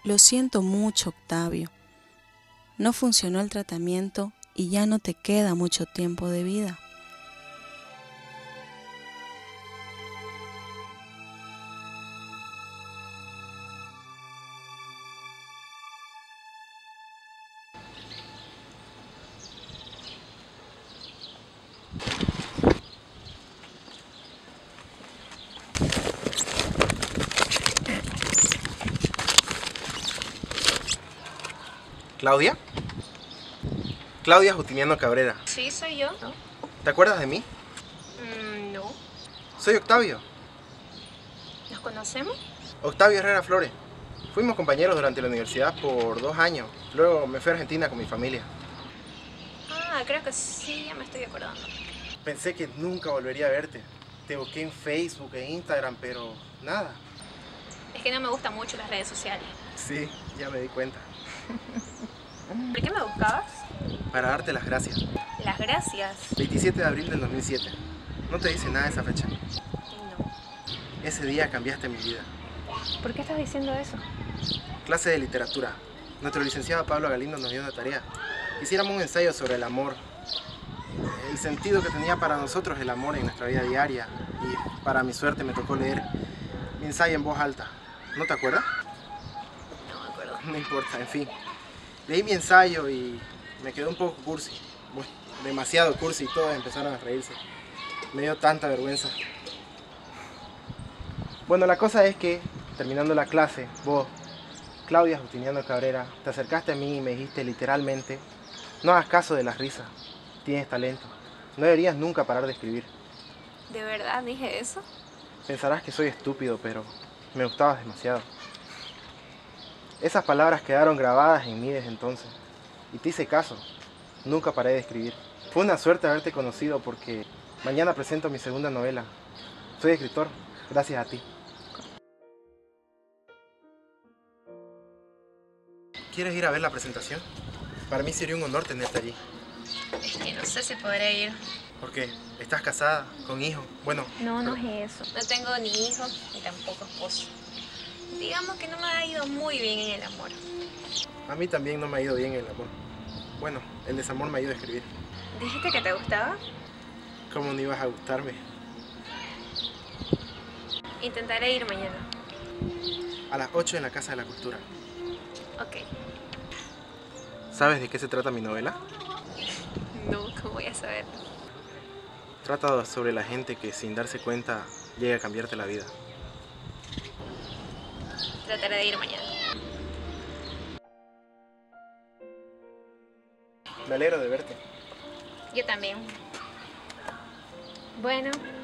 Lo siento mucho, Octavio. No funcionó el tratamiento y ya no te queda mucho tiempo de vida. ¿Claudia? Claudia Justiniano Cabrera. Sí, soy yo. ¿No? ¿Te acuerdas de mí? No. Soy Octavio. ¿Nos conocemos? Octavio Herrera Flores. Fuimos compañeros durante la universidad por 2 años. Luego me fui a Argentina con mi familia. Ah, creo que sí, ya me estoy acordando. Pensé que nunca volvería a verte. Te busqué en Facebook e Instagram, pero nada. Es que no me gustan mucho las redes sociales. Sí, ya me di cuenta. ¿Por qué me buscabas? Para darte las gracias. Las gracias. 27 de abril del 2007. ¿No te dice nada esa fecha? No. Ese día cambiaste mi vida. ¿Por qué estás diciendo eso? Clase de literatura. Nuestro licenciado Pablo Galindo nos dio una tarea. Hiciéramos un ensayo sobre el amor. El sentido que tenía para nosotros el amor en nuestra vida diaria. Y para mi suerte me tocó leer mi ensayo en voz alta. ¿No te acuerdas? No me acuerdo. No importa, en fin. Leí mi ensayo y me quedó un poco cursi. Bueno, demasiado cursi y todos empezaron a reírse. Me dio tanta vergüenza. Bueno, la cosa es que, terminando la clase, vos, Claudia Justiniano Cabrera, te acercaste a mí y me dijiste literalmente: no hagas caso de las risas, tienes talento, no deberías nunca parar de escribir. ¿De verdad dije eso? Pensarás que soy estúpido, pero me gustabas demasiado. Esas palabras quedaron grabadas en mí desde entonces, y te hice caso, nunca paré de escribir. Fue una suerte haberte conocido porque mañana presento mi segunda novela. Soy escritor, gracias a ti. ¿Quieres ir a ver la presentación? Para mí sería un honor tenerte allí. Es que no sé si podré ir. ¿Por qué? ¿Estás casada? ¿Con hijos? Bueno... No, no es eso. No tengo ni hijos ni tampoco esposo. Digamos que no me ha ido muy bien en el amor. A mí también no me ha ido bien el amor. Bueno, el desamor me ayuda a escribir. ¿Dijiste que te gustaba? ¿Cómo no ibas a gustarme? Intentaré ir mañana. A las 8 en la Casa de la Cultura. Ok. ¿Sabes de qué se trata mi novela? No, ¿cómo voy a saberlo? Trata sobre la gente que sin darse cuenta llega a cambiarte la vida. Trataré de ir mañana. Me alegro de verte. Yo también. Bueno,